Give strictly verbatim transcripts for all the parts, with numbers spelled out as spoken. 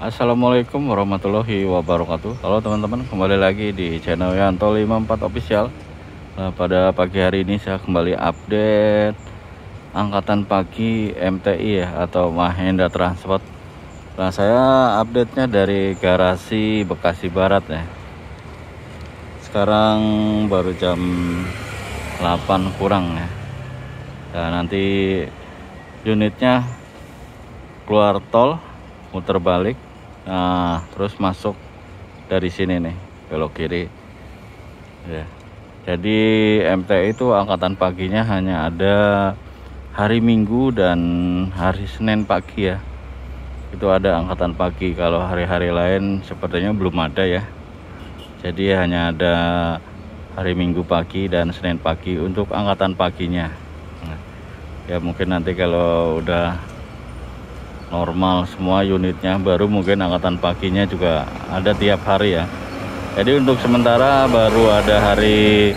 Assalamualaikum warahmatullahi wabarakatuh. Halo teman-teman, kembali lagi di channel Yanto lima puluh empat Official. Nah, pada pagi hari ini saya kembali update angkatan pagi M T I ya, atau Mahenda Transport. Nah, saya update-nya dari garasi Bekasi Barat ya. Sekarang baru jam delapan kurang ya. Nah, nanti unitnya keluar tol, muter balik. Nah, terus masuk dari sini nih, belok kiri ya. Jadi M T I itu angkatan paginya hanya ada hari Minggu dan hari Senin pagi ya. Itu ada angkatan pagi. Kalau hari-hari lain sepertinya belum ada ya. Jadi hanya ada hari Minggu pagi dan Senin pagi untuk angkatan paginya. Nah, ya mungkin nanti kalau udah normal semua unitnya, baru mungkin angkatan paginya juga ada tiap hari ya. Jadi untuk sementara baru ada hari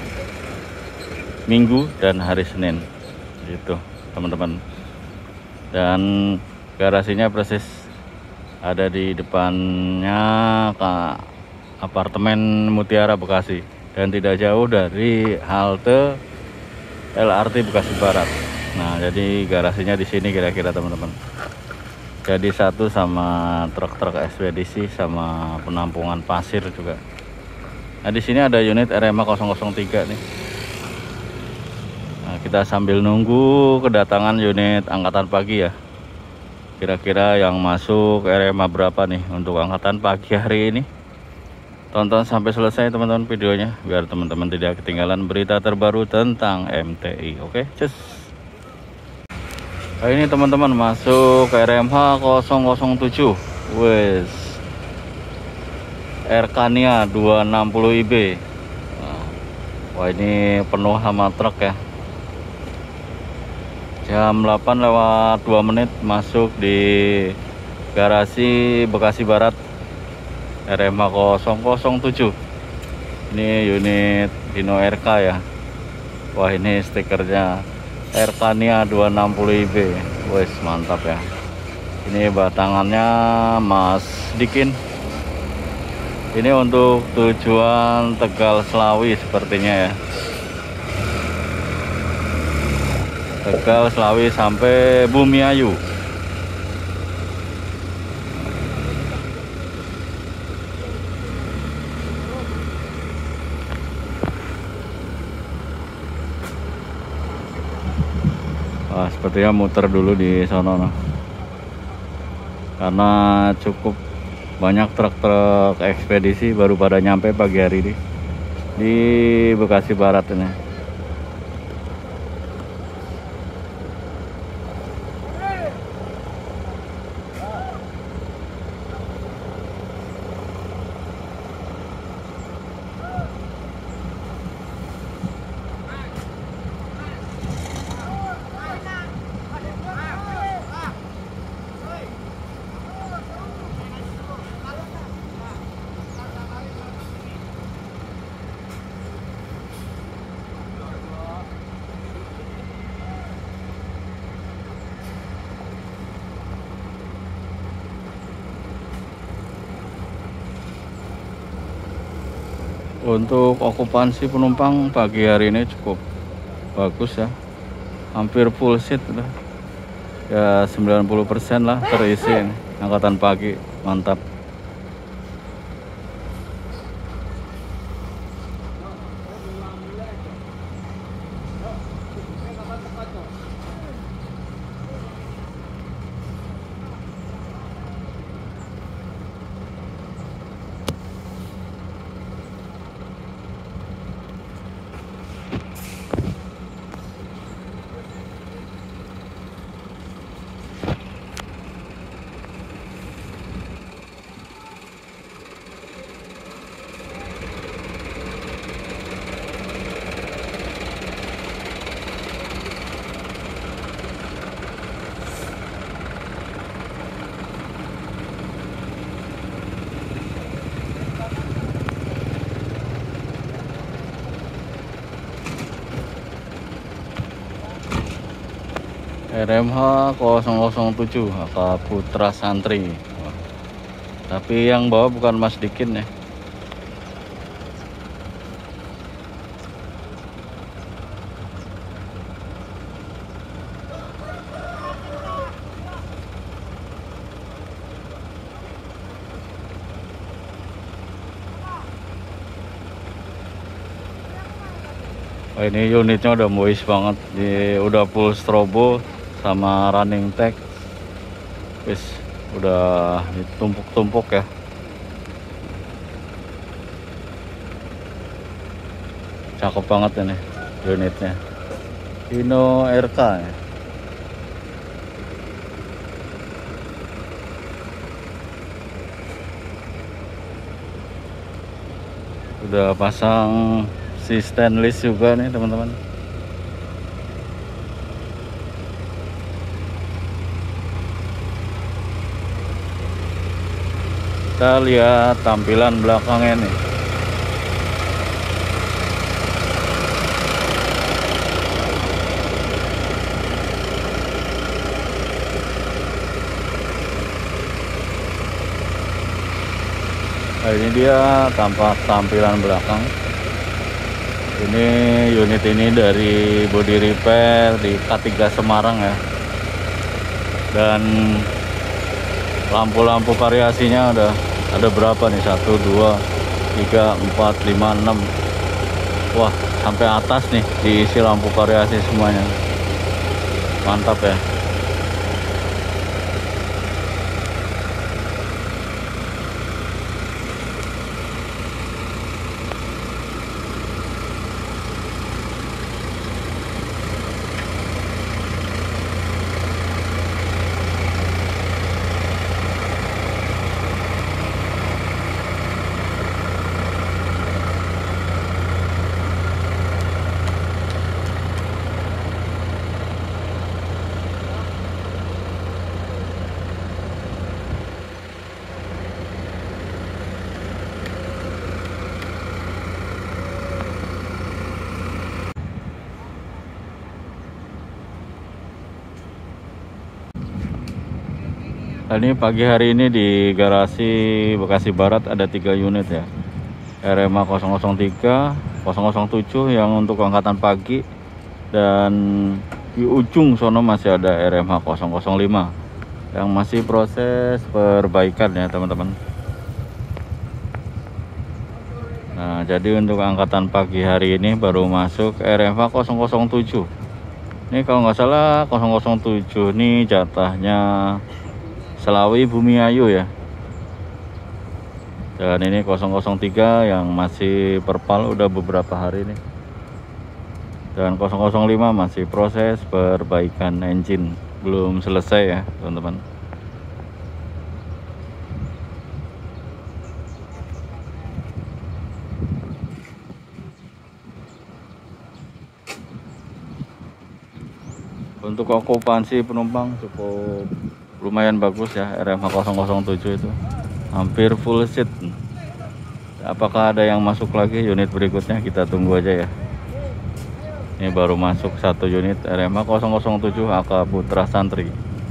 Minggu dan hari Senin gitu teman-teman. Dan garasinya persis ada di depannya ke apartemen Mutiara Bekasi dan tidak jauh dari halte L R T Bekasi Barat. Nah, jadi garasinya di sini kira-kira teman-teman. Jadi satu sama truk-truk ekspedisi sama penampungan pasir juga. Nah, di sini ada unit R M A nol nol tiga nih. Nah, kita sambil nunggu kedatangan unit angkatan pagi ya. Kira-kira yang masuk R M A berapa nih untuk angkatan pagi hari ini? Tonton sampai selesai teman-teman videonya, biar teman-teman tidak ketinggalan berita terbaru tentang M T I. Oke, cus. Nah, ini teman-teman masuk R M H nol nol tujuh, wes Erkania dua enam nol I B. Nah, wah ini penuh sama truk ya. Jam delapan lewat dua menit masuk di garasi Bekasi Barat R M H nol nol tujuh. Ini unit Hino R K ya. Wah ini stikernya Erkania dua enam nol I B. Wes mantap ya. Ini batangannya Mas Dikin. Ini untuk tujuan Tegal Slawi sepertinya ya. Tegal Slawi sampai Bumiayu. Wah, sepertinya muter dulu di sono no. Karena cukup banyak truk-truk ekspedisi baru pada nyampe pagi hari ini di Bekasi Barat ini. Untuk okupansi penumpang pagi hari ini cukup bagus ya, hampir full seat udah. Ya sembilan puluh persen lah terisi ini. Angkatan pagi mantap. R M H nol nol tujuh Aka Putra Santri. Tapi yang bawa bukan Mas Dikin ya. Oh, ini unitnya udah moist banget, di udah full strobo sama running tag, wis udah ditumpuk-tumpuk ya. Cakep banget ini unitnya, Hino R K ya. Udah pasang si stainless juga nih teman-teman. Kita lihat tampilan belakangnya nih. Nah, ini dia tampak tampilan belakang. Ini unit ini dari body repair di K tiga Semarang ya. Dan lampu-lampu variasinya ada ada berapa nih? Satu, dua, tiga, empat, lima, enam. Wah, sampai atas nih diisi lampu variasi semuanya. Mantap ya. Nah, ini pagi hari ini di garasi Bekasi Barat ada tiga unit ya. R M H nol nol tiga, nol nol tujuh yang untuk angkatan pagi, dan di ujung sono masih ada R M H nol nol lima yang masih proses perbaikan ya teman-teman. Nah, jadi untuk angkatan pagi hari ini baru masuk R M H nol nol tujuh. Ini kalau nggak salah nol nol tujuh ini jatahnya Selawi Bumi Ayu ya. Dan ini nol nol tiga yang masih perpal udah beberapa hari nih. Dan nol nol lima masih proses perbaikan engine, belum selesai ya teman-teman. Untuk okupansi penumpang cukup lumayan bagus ya. R M H nol nol tujuh itu hampir full seat. Apakah ada yang masuk lagi unit berikutnya? Kita tunggu aja ya. Ini baru masuk satu unit R M H nol nol tujuh A K Putra Santri.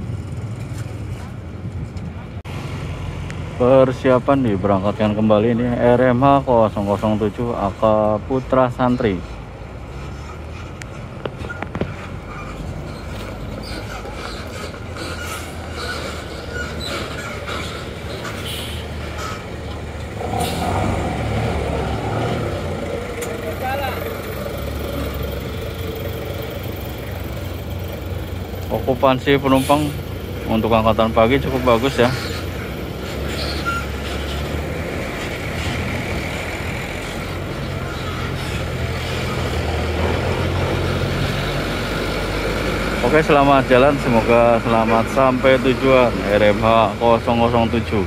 Persiapan diberangkatkan kembali ini R M H nol nol tujuh A K Putra Santri. Okupansi penumpang untuk angkatan pagi cukup bagus ya. Oke, selamat jalan, semoga selamat sampai tujuan R M H nol nol tujuh.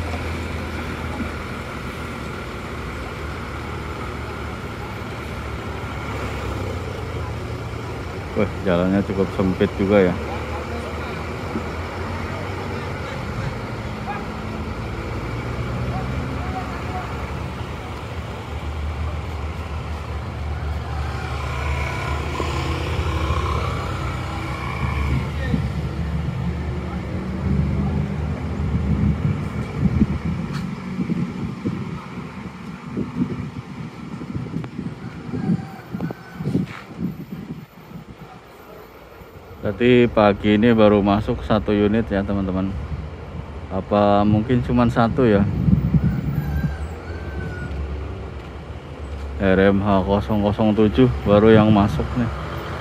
Wah, jalannya cukup sempit juga ya. Berarti pagi ini baru masuk satu unit ya teman-teman. Apa mungkin cuma satu ya? R M H nol nol tujuh baru yang masuk nih.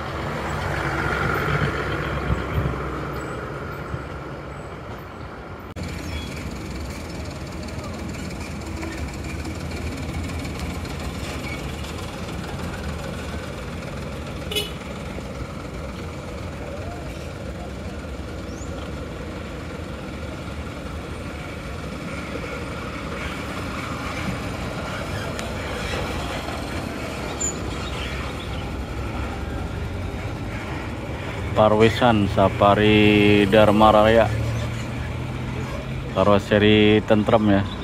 Parwisan Safari Dharma Raya, karoseri tentrem ya.